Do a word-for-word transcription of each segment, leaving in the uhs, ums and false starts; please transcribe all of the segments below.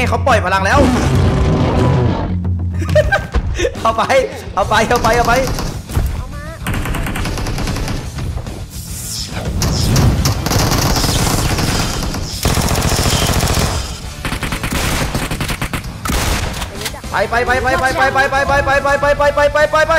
เขาปล่อยพลังแล้วเอาไปเอาไปเอาไปเอาไปไปไปไปไปไปไปไปไปไปไปไปไปไปไปไปไป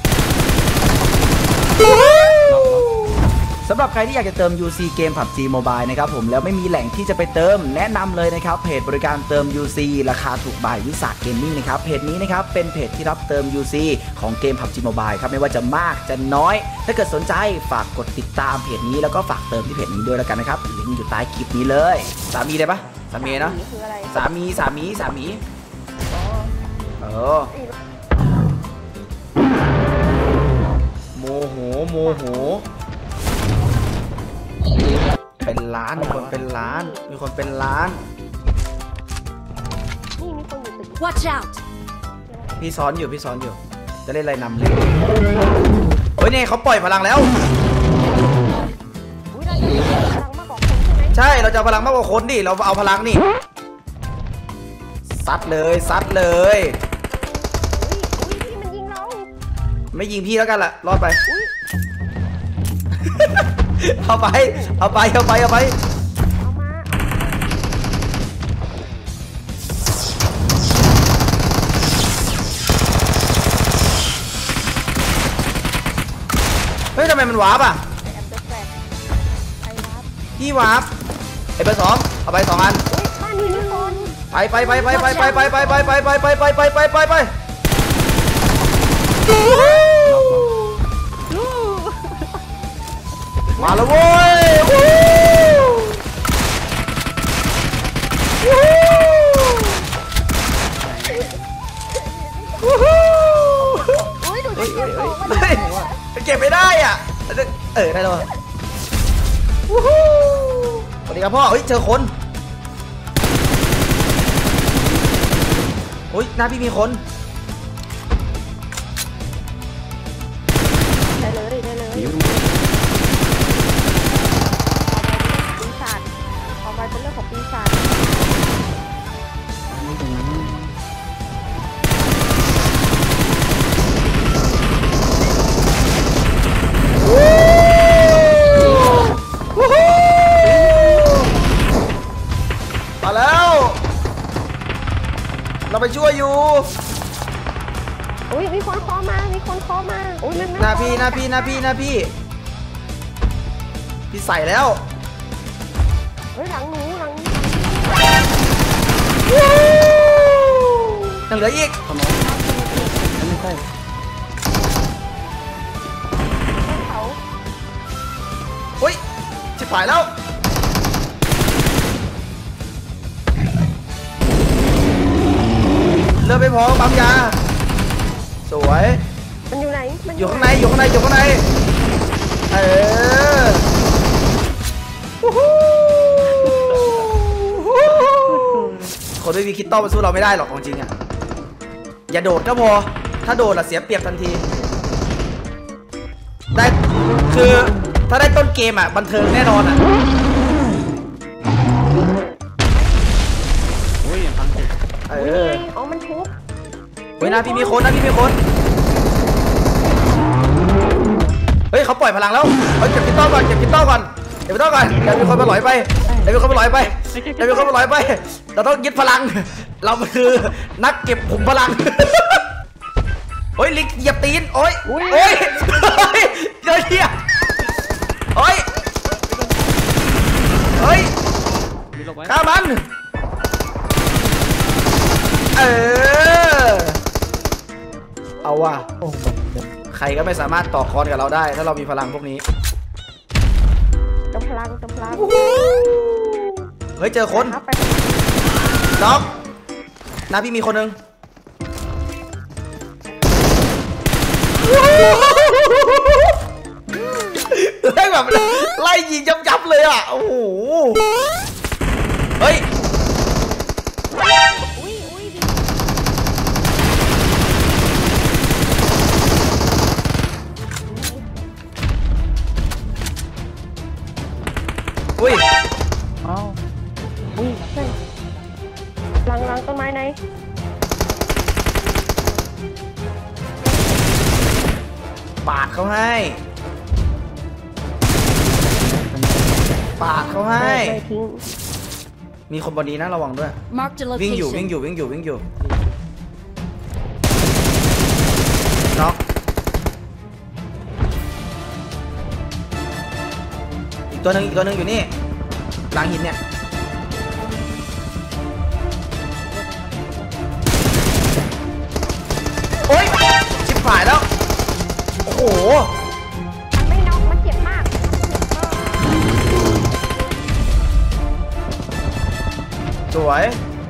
สำหรับใครที่อยากจะเติม ยู ซี เกม พับจี Mobile นะครับผมแล้วไม่มีแหล่งที่จะไปเติมแนะนำเลยนะครับเพจบริการเติม ยู ซี ราคาถูกบายวิสาเกมมิ่งนะครับเพจนี้นะครับเป็นเพจที่รับเติม ยู ซี ของเกม พับจี Mobile ครับไม่ว่าจะมากจะน้อยถ้าเกิดสนใจฝากกดติดตามเพจนี้แล้วก็ฝากเติมที่เพจนี้ด้วยแล้วกันนะครับลิงก์อยู่ใต้คลิปนี้เลยสามีได้ปะสามีเนาะสามีสามีสามีเออโมโหโมโหเป็นล้านมีคนเป็นล้านมีคนเป็นล้านนี่มีคนอยู่ตึก Watch out พี่ซ้อนอยู่พี่ซ้อนอยู่จะเล่นอะไรนำเลยเฮ้ยนี่เขาปล่อยพลังแล้วใช่เราจะพลังมากกว่าคนดิเราเอาพลังนี่ซัดเลยซัดเลยไม่ยิงพี่แล้วกันล่ะรอดไปเอาไปเอาไปเอาไปเอาไปเฮ้ยทำไมมันวาร์ปอ่ะพี่วาร์ปไอ้เบอร์สองเอาไปสองอันไปไปไปไปไปไปไปไปไปไปไปไปไปไปไปไปไปมาแล้วเว้ยเก็บไม่ได้อ่ะเออได้แล้วสวัสดีครับพ่อเฮ้ยเจอคนโอ้ยหน้าพี่มีคนได้เลยได้เลยปีศาจออกมาเป็นเรื่องของปีศาจมาแล้วเราไปช่วยอยู่อุ้ยมีคนเคาะมามีคนเคาะมาอุ้ยมันหน้าพี่หน้าพี่หน้าพี่หน้าพี่พี่ใส่แล้วเฮ้ยหลังหนูหลังยังเหลืออีกไม่ใช่เขาเฮ้ยชิบหายแล้วเลือดไม่พอปั๊มยาสวยมันอยู่ไหนอยู่ข้างในอยู่ข้างในอยู่ข้างในเออคนไม่มีคิดต้อมาสู้เราไม่ได้หรอกจริงอ่ะอย่าโดดก็พอถ้าโดดละเสียเปรียบทันทีได้คือถ้าได้ต้นเกมอ่ะบันเทิงแน่นอนอ่ะโอ้ยยังฟังเอออ๋อมันทุบเฮ้ยนะพี่มีคนนะพี่มีคนเฮ้ยเขาปล่อยพลังแล้วเฮ้ยเก็บคิดต้อก่อนเก็บคิดต้อก่อนเก็บคิดต้อก่อนเดี๋ยวมีคนมาหลอยไปเดี๋ยวมีคนมาหลอยไปเดี๋ยวมีคนมาหลอยไปเราต้องยึดพลังเราคือนักเก็บขุมพลังโอ้ยลิงเหยียบตีนโอ้ยโอ้ยเจอเหี้ยโอ้ยเฮ้ยฆ่ามันเออเอาว่ะใครก็ไม่สามารถต่อกรกับเราได้ถ้าเรามีพลังพวกนี้เติมพลังเติมพลังเฮ้ยเจอคนน็อกนะพี่มีคนหนึ่งไล่แบบไล่ยิงยับๆเลยอ่ะโอ้โหเฮ้ยอุ้ยอ้าวอุ้ยใช่ลังลังงต้นไม้ไหนปาดเขาให้ปาดเขาให้มีคนบนนี้นะระวังด้วยวิ่งอยู่วิ่งอยู่วิ่งอยู่วิ่งอยู่น็อกอีกตัวหนึ่งอีกตัวหนึ่งอยู่นี่หลังหินเนี่ยโอ๊ยชิบหายแล้วโอ้โหมันไม่น็อกมันเจ็บมากสวย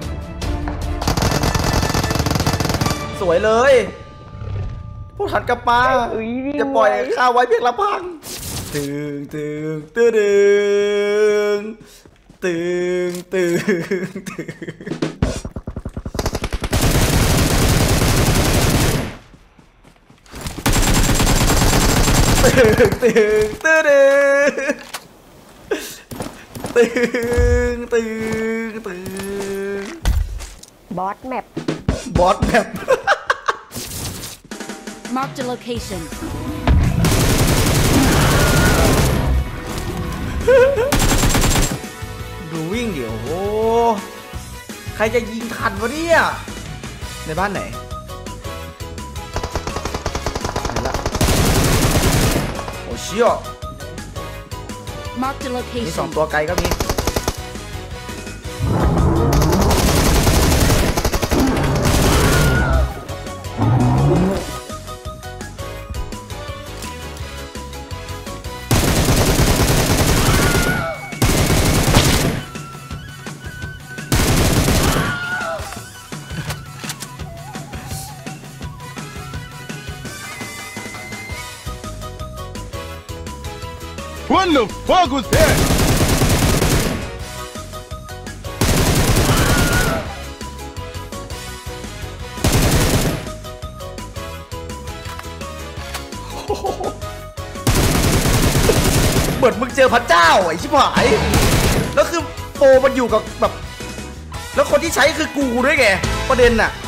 สวยเลยพวกทันกับปลาจะปล่อยข้าวไว้เพียงลำพังตึงตึงตึงตึงตึงตึงตึงตึงตึงตึงตึงตึงบอสแมปบอสแมป Mark the location ดูวิ่งเดี๋ยวโอ้ใครจะยิงทันวะเนี่ยในบ้านไหนโอ้เชี่ย Mark the มีสอง location ตัวไกลก็มี What the fuck was that? เหมือนมึงเจอพระเจ้าไอ้ชิบหายแล้วคือโปรมันอยู่กับแบบแล้วคนที่ใช้คือกูด้วยไงประเด็นน่ะ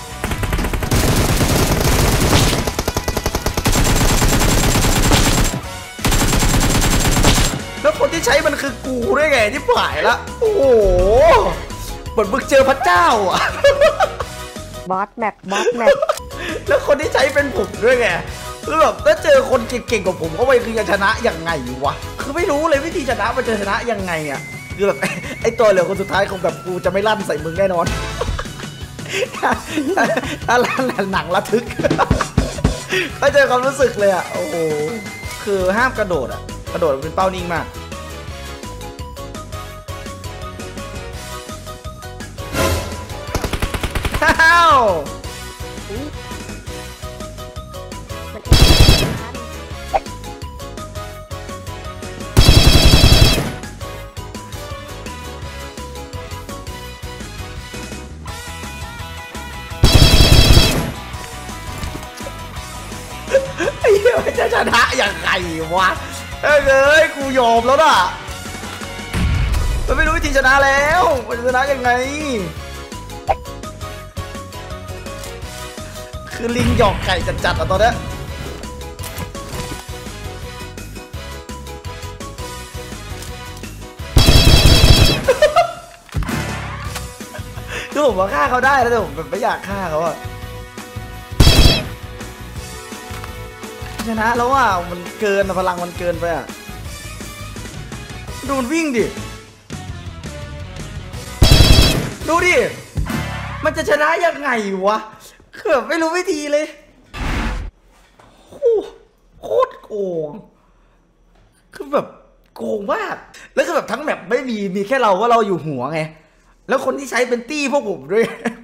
แล้วคนที่ใช้มันคือกูด้วยไงที่ผ่ายละโอ้โหเหมือนมึงเจอพระเจ้าอ่ะบอสแมปบอสแมปแล้วคนที่ใช้เป็นผมด้วยไงคือแบบถ้าเจอคนเก่งๆกว่าผมเข้าไปคือจะชนะยังไงวะคือไม่รู้เลยวิธีชนะมันจะชนะยังไงอ่ะคือแบบไอ้ตัวเหลือคนสุดท้ายคงแบบกูจะไม่ลั่นใส่มึงแน่นอนถ้าลั่นหนังระทึกก็เจอความรู้สึกเลยอ่ะโอ้โหคือห้ามกระโดดอ่ะกระโดดเป็นเป้านิ่งมากฮ้าวไอ้เหี้ยจะชนะยังไงวะเอ้ยกูยอมแล้วน่ะมันไม่รู้วิธีชนะแล้วมันจะชนะยังไงคือลิงหยอกไก่จัดๆอ่ะตอนนี้คือผมว่าฆ่าเขาได้แล้วแต่ผมไม่อยากฆ่าเขาอะชนะแล้วอ่ะมันเกินพลังมันเกินไปอ่ะดูมันวิ่งดิดูดิมันจะชนะยังไงวะคือแบบไม่รู้วิธีเลยโคตรโกงคือแบบโกงมากแล้วคือแบบทั้งแมปไม่มีมีแค่เราว่าเราอยู่หัวไงแล้วคนที่ใช้เป็นตี้พวกผมด้วย